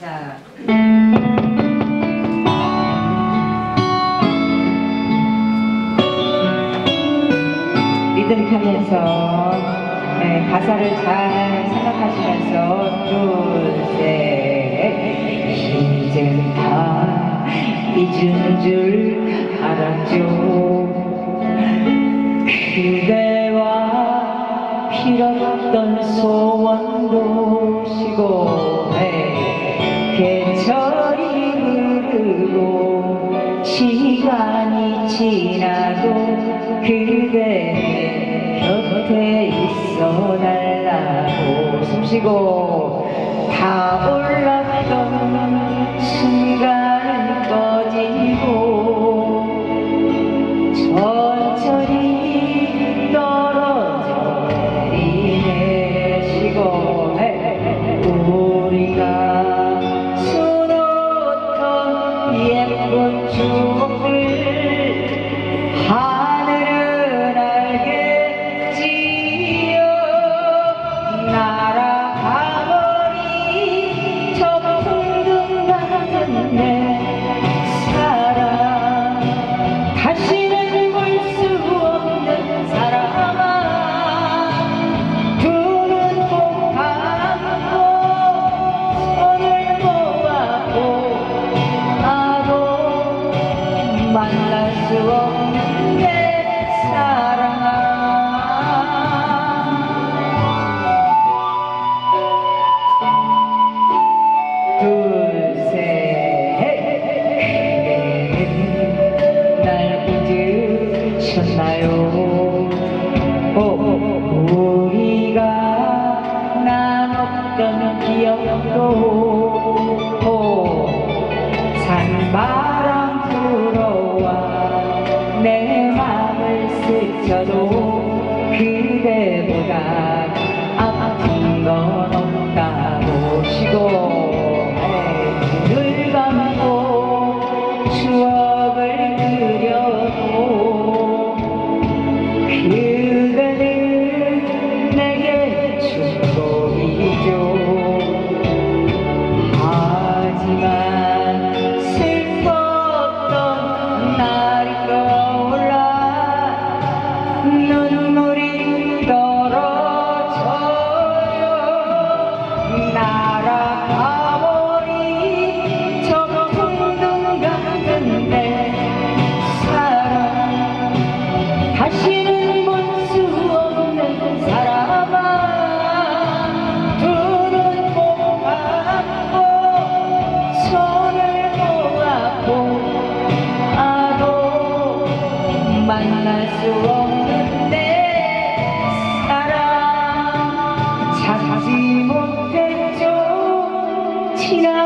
자. 리듬하면서 가사를 잘 생각하시면서 둘, 셋. 이젠 다 잊은 줄 알았죠. 그대와 빌었던 소원도 쉬고 계절이 흐르고 시간이 지나도 그대 곁에 있어 달라고 숨쉬고 타올랐던 순간은 꺼지고 천천히 떨어져 내리내쉬고 우리가 수놓던 예쁜 추억들 하늘은 알겠지요. 날아가버린 저 풍등 같은 내 사랑 다시는 볼 수 없는 사람아 두 눈 꼭 감고 손을 모아도 나도 만날 수 없는 내 사랑아. 둘, 셋. 날 잊으셨나요? 우리가 나눴던 기억도 산바람 불어와 내 맘을 스쳐도 그대보다 아픈 건 없다고 쉬고 눈을 감고 추억을 그려도 그대는 내게 축복이죠. 하지만 슬펐던 날이 떠올라 눈물이 떨어져요. 날아가버린 저 풍등 같은 내 사랑 다시는 볼 수 없는 사람아 두 눈 꼭 감고 손을 모아도 나도 만날 수 없는 내 사랑 찾지 못했죠. 지난